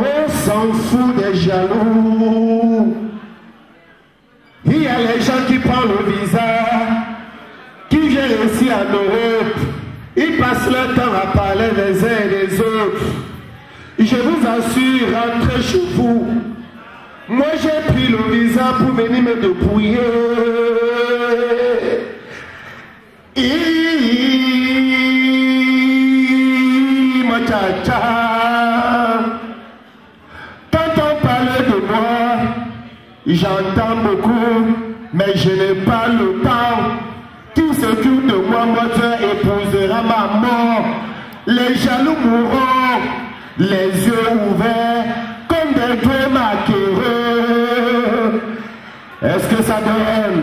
On s'en fout des jaloux. Il y a les gens qui prennent le visa, qui viennent ici en Europe. Ils passent leur temps à parler des uns et des autres. Je vous assure, rentrez chez vous. Moi, j'ai pris le visa pour venir me dépouiller. Quand on parle de moi, j'entends beaucoup, mais je n'ai pas le temps. Qui s'occupe de moi, votre épousera ma mort. Les jaloux mourront, les yeux ouverts, comme des doigts maquereux. Est-ce que ça donne?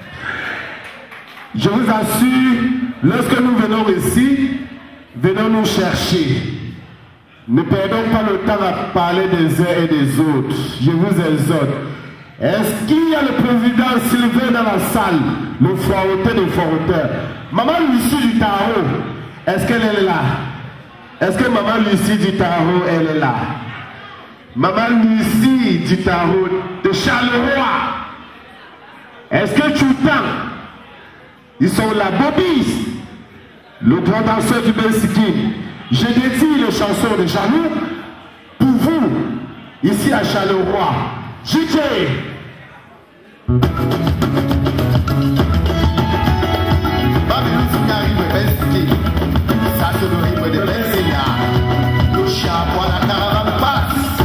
Je vous assure, lorsque nous venons ici, venons nous chercher. Ne perdons pas le temps à parler des uns et des autres. Je vous exhorte. Est-ce qu'il y a le président Sylvain dans la salle? Le forauteur des forauteur. Maman Lucie du Tarot, est-ce qu'elle est là? Est-ce que maman Lucie du Tarot, elle est là? Maman Lucie du Tarot de Charleroi, est-ce que tu t'entends? Ils sont là. Bobby, le grand danseur du Belsikin. Je dédie les chansons de Jaloux pour vous, ici à Charleroi. JJ. Ça c'est le rythme de Belsica. Le chapeau à la caravane passe.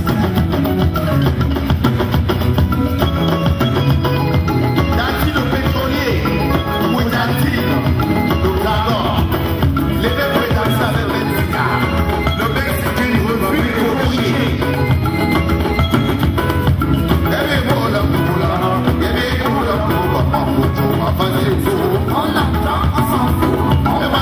Dati le pétrolier, Moudati, le dragon, les deux prétendants avec Belsica. Le Belsica il veut plus cocher. On entend, on s'en fout, on va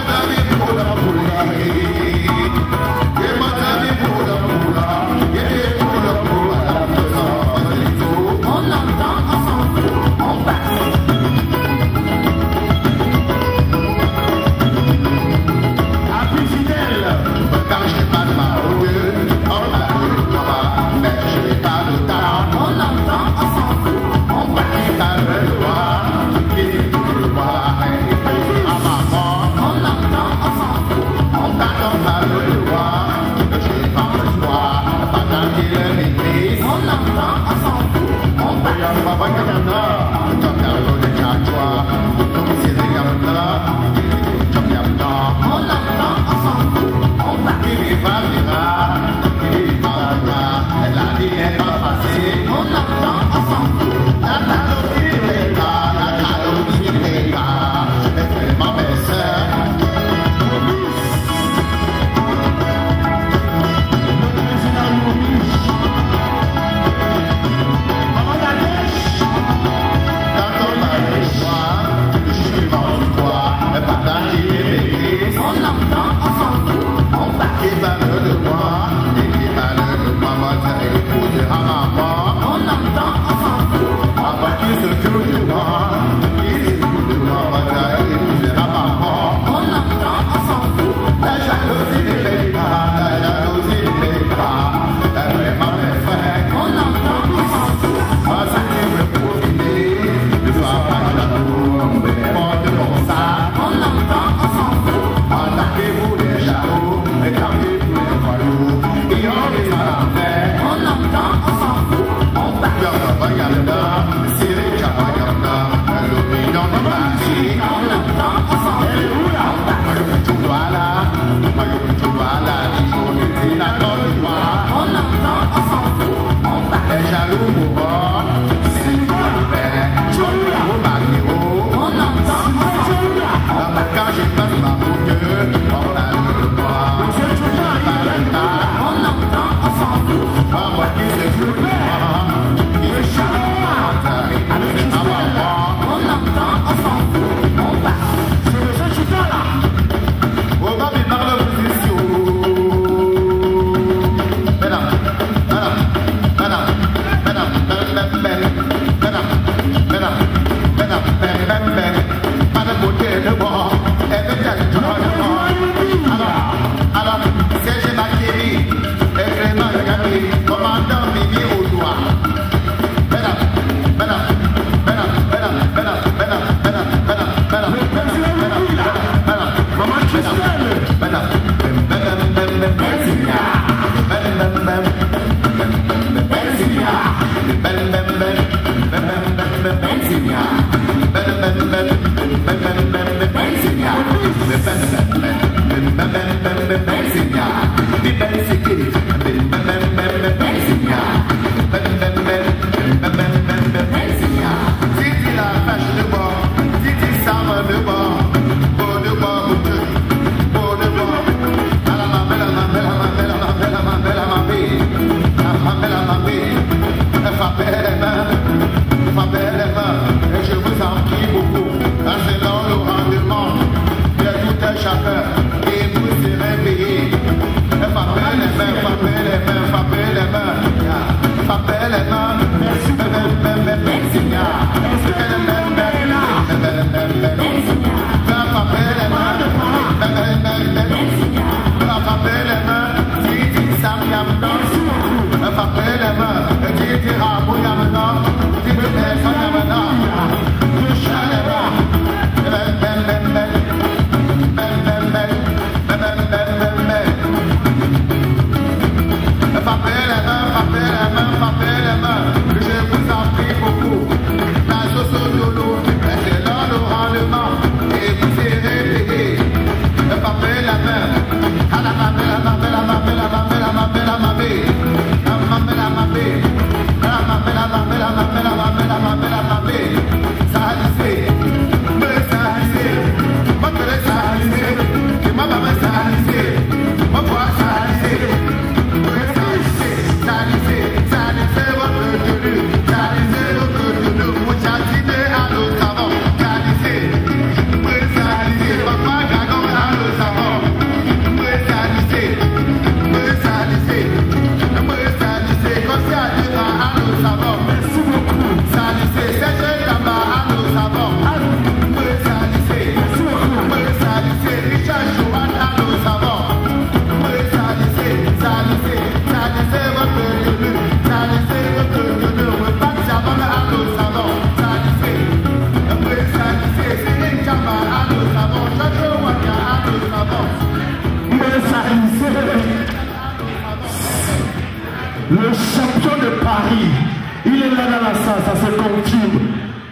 Le champion de Paris, il est là dans la salle, ça se confirme.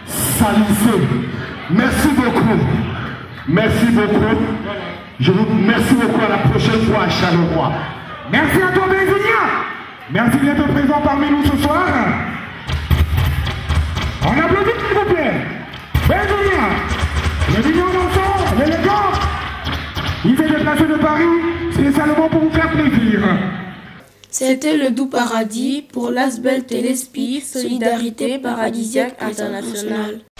Salissé. Merci beaucoup. Merci beaucoup. Je vous remercie beaucoup, à la prochaine fois à Charleroi. Merci à toi, Benzinia. Merci d'être présent parmi nous ce soir. On applaudit, s'il vous plaît. Benzinia, le mignon d'enfant, l'élégant. Il s'est déplacé de Paris spécialement pour vous faire plaisir. C'était le Doux Paradis pour l'Asbel Téléspi, Solidarité Paradisiaque Internationale.